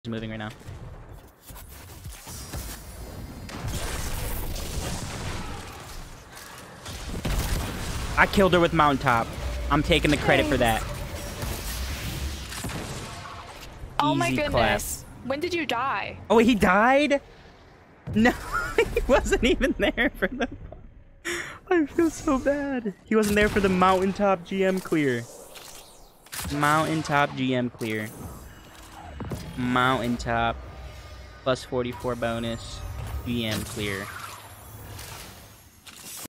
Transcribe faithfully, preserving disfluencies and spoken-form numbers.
moving right now. I killed her with MountainTop. I'm taking the credit for that. Oh Easy my goodness. clap. When did you die? Oh, he died? No, he wasn't even there for the... I feel so bad. He wasn't there for the MountainTop G M clear. MountainTop G M clear. MountainTop plus forty-four bonus G M clear.